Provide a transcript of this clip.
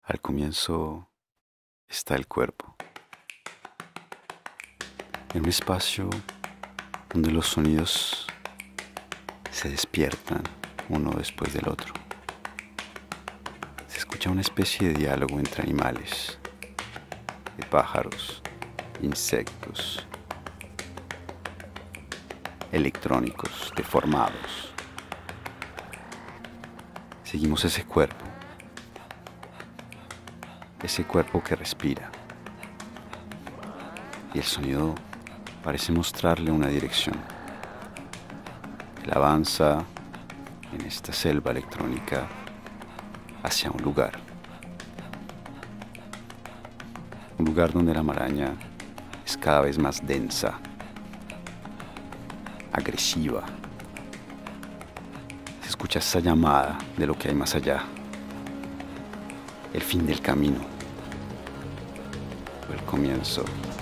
Al comienzo está el cuerpo, en un espacio donde los sonidos se despiertan uno después del otro. Se escucha una especie de diálogo entre animales, de pájaros, insectos, electrónicos deformados. Seguimos ese cuerpo que respira, y el sonido parece mostrarle una dirección. Él avanza en esta selva electrónica hacia un lugar donde la maraña es cada vez más densa, agresiva. Se escucha esa llamada de lo que hay más allá, el fin del camino o el comienzo